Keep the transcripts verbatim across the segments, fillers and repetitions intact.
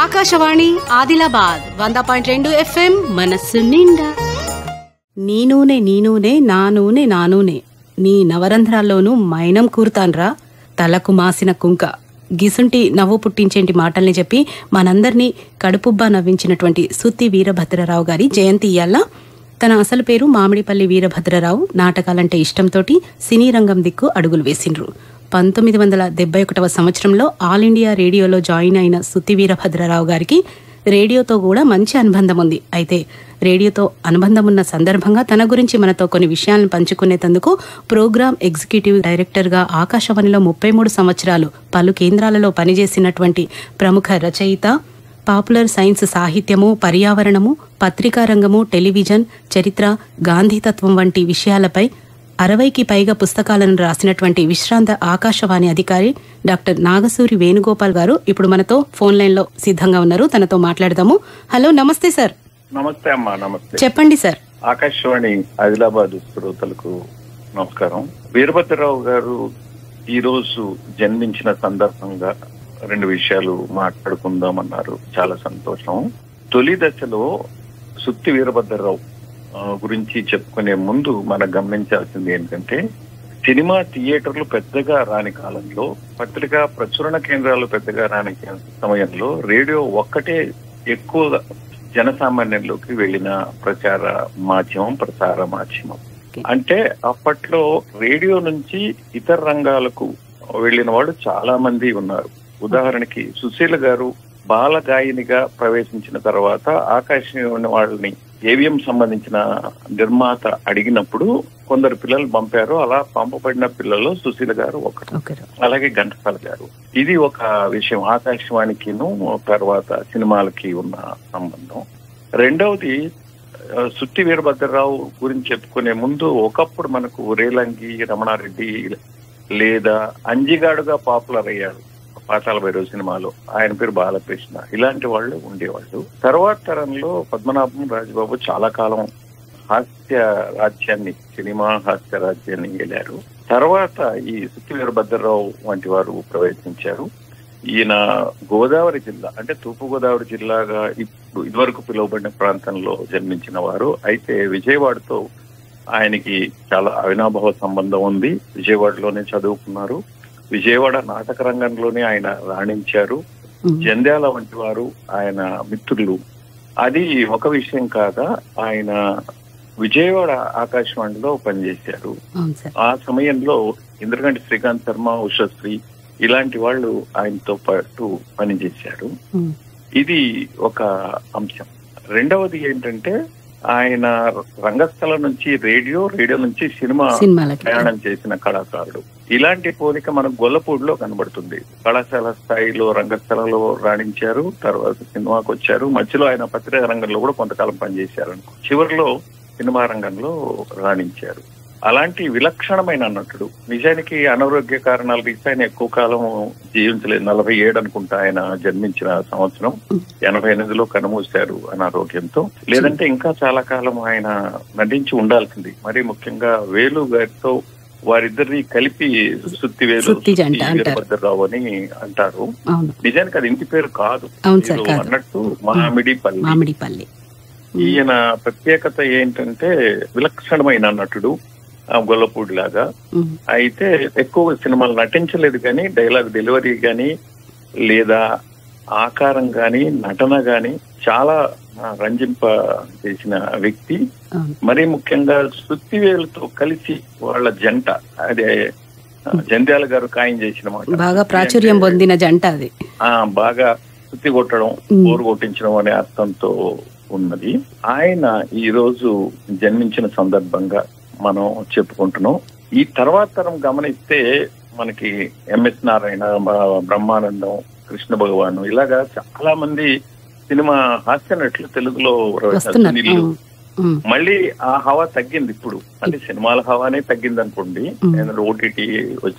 ఆకాశవాణి ఆదిలాబాద్ వంద పాయింట్ రెండు ఎఫ్ఎం మనస్సు నిండా. నీ నూనె నీ నూనె నా నూనె నా నూనె నీ నవరంధ్రాల్లోనూ మైనం కూరుతాన్రా తలకు మాసిన కుంక. గిసుంటి నవ్వు పుట్టించేంటి మాటల్ని చెప్పి మనందరినీ కడుపుబ్బా నవ్వించినటువంటి సుత్తి వీరభద్రరావు గారి జయంతి ఇయ్యాల. తన అసలు పేరు మామిడిపల్లి వీరభద్రరావు. నాటకాలంటే ఇష్టంతోటి సినీ రంగం దిక్కు అడుగులు వేసిండ్రు. పంతొమ్మిది వందల డెబ్బై ఒకటవ సంవత్సరంలో ఆల్ ఇండియా రేడియోలో జాయిన్ అయిన సుత్తి వీరభద్రరావు గారికి రేడియోతో కూడా మంచి అనుబంధం ఉంది. అయితే రేడియోతో అనుబంధం ఉన్న సందర్భంగా తన గురించి మనతో కొన్ని విషయాలను పంచుకునేందుకు ప్రోగ్రామ్ ఎగ్జిక్యూటివ్ డైరెక్టర్గా ఆకాశవాణిలో ముప్పై మూడు సంవత్సరాలు పలు కేంద్రాలలో పనిచేసినటువంటి ప్రముఖ రచయిత, పాపులర్ సైన్స్ సాహిత్యము, పర్యావరణము, పత్రికా రంగము, టెలివిజన్, చరిత్ర, గాంధీతత్వం వంటి విషయాలపై అరవైకి పైగా పుస్తకాలను రాసినటువంటి విశ్రాంత ఆకాశవాణి అధికారి డాక్టర్ నాగసూరి వేణుగోపాల్ గారు ఇప్పుడు మనతో ఫోన్ లైన్ లో సిద్ధంగా ఉన్నారు. తనతో మాట్లాడదాము. హలో, నమస్తే సార్. నమస్తే అమ్మా. నమస్తే. చెప్పండి సార్. ఆకాశవాణి ఆదిలాబాద్ శ్రోతలకు నమస్కారం. వీరభద్రరావు గారు ఈ రోజు జన్మించిన సందర్భంగా రెండు విషయాలు మాట్లాడుకుందామన్నారు. చాలా సంతోషం. తొలి దశలో సుత్తి వీరభద్రరావు గురించి చెప్పుకునే ముందు మనం గమనించాల్సింది ఏంటంటే, సినిమా థియేటర్లు పెద్దగా రాని కాలంలో, పత్రికా ప్రచురణ కేంద్రాలు పెద్దగా రాని సమయంలో రేడియో ఒక్కటే ఎక్కువ జనసామాన్యంలోకి వెళ్లిన ప్రచార మాధ్యమం, ప్రసార మాధ్యమం. అంటే అప్పట్లో రేడియో నుంచి ఇతర రంగాలకు వెళ్లిన వాళ్ళు చాలా మంది ఉన్నారు. ఉదాహరణకి సుశీల గారు బాల గాయనిగా ప్రవేశించిన తర్వాత ఆకాశవాణి వాళ్ళని ఏవిఎం సంబంధించిన నిర్మాత అడిగినప్పుడు కొందరు పిల్లలు పంపారు. అలా పంపబడిన పిల్లలు సుశీల గారు ఒకరు, అలాగే ఘంటసాల గారు. ఇది ఒక విషయం, ఆకాశవాణికిను తర్వాత సినిమాలకి ఉన్న సంబంధం. రెండవది, సుత్తి వీరభద్రరావు గురించి చెప్పుకునే ముందు ఒకప్పుడు మనకు రేలంగి రమణారెడ్డి లేదా అంజిగాడుగా పాపులర్ అయ్యాడు పాతాళ భైరవ సినిమాలో, ఆయన పేరు బాలకృష్ణ. ఇలాంటి వాళ్ళు ఉండేవాళ్ళు. తర్వాత తరంలో పద్మనాభం, రాజబాబు చాలా కాలం హాస్య రాజ్యాన్ని, సినిమా హాస్య రాజ్యాన్ని వెళ్ళారు. తర్వాత ఈ సుత్తి వీరభద్రరావు వంటి వారు ప్రవేశించారు. ఈయన గోదావరి జిల్లా, అంటే తూర్పు గోదావరి జిల్లాగా ఇప్పుడు ఇదివరకు పిలువబడిన ప్రాంతంలో జన్మించిన వారు. అయితే విజయవాడతో ఆయనకి చాలా అవినాభావ సంబంధం ఉంది. విజయవాడలోనే చదువుకున్నారు. విజయవాడ నాటక రంగంలోనే ఆయన రాణించారు. జంధ్యాల వంటి వారు ఆయన మిత్రులు. అది ఒక విషయం కాగా, ఆయన విజయవాడ ఆకాశవాణిలో పనిచేశారు. ఆ సమయంలో ఇంద్రగంటి శ్రీకాంత్ శర్మ, ఉషశ్రీ ఇలాంటి వాళ్ళు ఆయనతో పాటు పనిచేశారు. ఇది ఒక అంశం. రెండవది ఏంటంటే, ఆయన రంగస్థలం నుంచి రేడియో, రేడియో నుంచి సినిమా ప్రయాణం చేసిన కళాకారుడు. ఇలాంటి పోలిక మనకు గొల్లపూడిలో కనబడుతుంది. కళాశాల స్థాయిలో రంగస్థలంలో రాణించారు, తర్వాత సినిమాకి వచ్చారు. మధ్యలో ఆయన పత్రికా రంగంలో కూడా కొంతకాలం పనిచేశారు. చివరిలో సినిమా రంగంలో రాణించారు. అలాంటి విలక్షణమైన నటుడు. నిజానికి అనారోగ్య కారణాల రీత్యా ఆయన ఎక్కువ కాలం జీవించలేదు. నలభై ఏడు అనుకుంటా ఆయన జన్మించిన సంవత్సరం. ఎనభై ఎనిమిదిలో కనుమూశారు అనారోగ్యంతో. లేదంటే ఇంకా చాలా కాలం ఆయన నటించి ఉండాల్సింది. మరి ముఖ్యంగా వేలు గారితో వారిద్దరిని కలిపి సుత్తి వేలు వీరభద్రరావు అని అంటారు. నిజానికి అది ఇంటి పేరు కాదు, అన్నట్టు మామిడిపల్లి. ఈయన ప్రత్యేకత ఏంటంటే విలక్షణమైన నటుడు, గొల్లపూడి లాగా. అయితే ఎక్కువ సినిమాలు నటించలేదు, కానీ డైలాగ్ డెలివరీ గాని లేదా ఆకారం గాని నటన గాని చాలా రంజింప చేసిన వ్యక్తి. మరీ ముఖ్యంగా సుత్తివేలుతో కలిసి వాళ్ళ జంట, అదే జంధ్యాల గారు ఖాయం చేసిన మాట, బాగా ప్రాచుర్యం పొందిన జంట అది. ఆ బాగా సుత్తి కొట్టడం, బోరు కొట్టించడం అనే అర్థంతో ఉన్నది. ఆయన ఈ రోజు జన్మించిన సందర్భంగా మనం చెప్పుకుంటున్నాం. ఈ తర్వాత తరం గమనిస్తే మనకి ఎంఎస్ నారాయణ, బ్రహ్మానందం, కృష్ణ భగవాన్ ఇలాగా చాలా మంది సినిమా హాస్య నటులు తెలుగులో సునీల్. మళ్ళీ ఆ హవా తగ్గింది ఇప్పుడు. అంటే సినిమాల హవానే తగ్గింది అనుకోండి, ఓటీటీ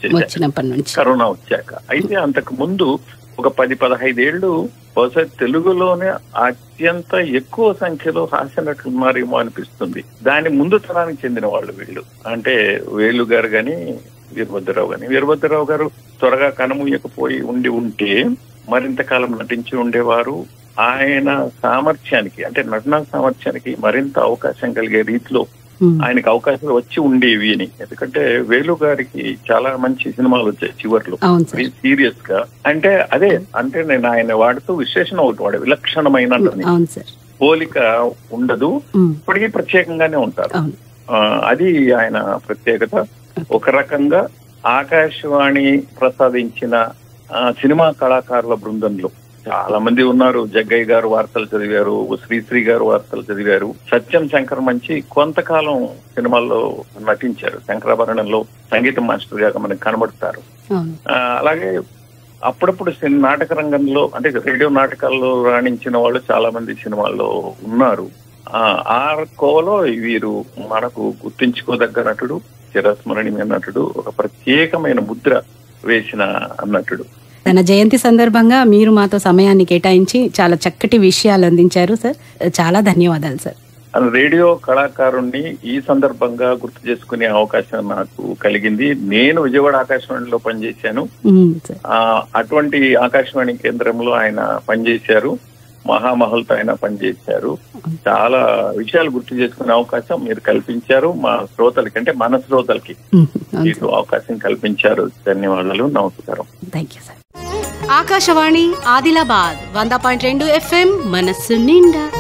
వచ్చేసి కరోనా వచ్చాక. అయితే అంతకు ముందు ఒక పది పదహైదేళ్లు బహుశా తెలుగులోనే అత్యంత ఎక్కువ సంఖ్యలో హాస్య నటులు ఉన్నారేమో అనిపిస్తుంది. దాని ముందు తరానికి చెందిన వాళ్ళు వీళ్ళు. అంటే వేలు గారు గాని వీరభద్రరావు గాని. వీరభద్రరావు గారు త్వరగా కనుమూయకపోయి ఉండి ఉంటే మరింత కాలం నటించి ఉండేవారు. ఆయన సామర్థ్యానికి అంటే నటనా సామర్థ్యానికి మరింత అవకాశం కలిగే రీతిలో ఆయనకు అవకాశాలు వచ్చి ఉండేవి అని. ఎందుకంటే వేలు గారికి చాలా మంచి సినిమాలు వచ్చాయి చివర్లో సీరియస్ గా. అంటే అదే అంటే నేను ఆయన వాడుతూ విశేషణ ఒకటి వాడే విలక్షణమైన పోలిక ఉండదు, ఇప్పటికీ ప్రత్యేకంగానే ఉంటారు. అది ఆయన ప్రత్యేకత. ఒక రకంగా ఆకాశవాణి ప్రసాదించిన సినిమా కళాకారుల బృందంలో చాలా మంది ఉన్నారు. జగ్గయ్య గారు వార్తలు చదివారు, శ్రీశ్రీ గారు వార్తలు చదివారు, సత్యం శంకర్ మంచి కొంతకాలం సినిమాల్లో నటించారు, శంకరాభరణంలో సంగీత మాస్టర్ గా మనకు కనబడతారు. అలాగే అప్పుడప్పుడు నాటక రంగంలో అంటే రేడియో నాటకాల్లో రాణించిన వాళ్ళు చాలా మంది సినిమాల్లో ఉన్నారు. ఆ కోవలో వీరు మనకు గుర్తించుకోదగ్గ నటుడు, చిరస్మరణీయ నటుడు, ఒక ప్రత్యేకమైన ముద్ర వేసిన నటుడు. తన జయంతి సందర్భంగా మీరు మాతో సమయాన్ని కేటాయించి చాలా చక్కటి విషయాలు అందించారు సార్. చాలా ధన్యవాదాలు సార్. రేడియో కళాకారుణ్ణి ఈ సందర్భంగా గుర్తు చేసుకునే అవకాశం నాకు కలిగింది. నేను విజయవాడ ఆకాశవాణిలో పనిచేశాను. అటువంటి ఆకాశవాణి కేంద్రంలో ఆయన పనిచేశారు, మహామహల్తో ఆయన పనిచేశారు. చాలా విషయాలు గుర్తు చేసుకునే అవకాశం మీరు కల్పించారు. మా శ్రోతలకి అంటే మన శ్రోతలకి మీరు అవకాశం కల్పించారు. ధన్యవాదాలు, నమస్కారం. Thank you sir. Akashvani Adilabad వంద పాయింట్ రెండు ఎఫ్ఎం మనస్సు నిండా.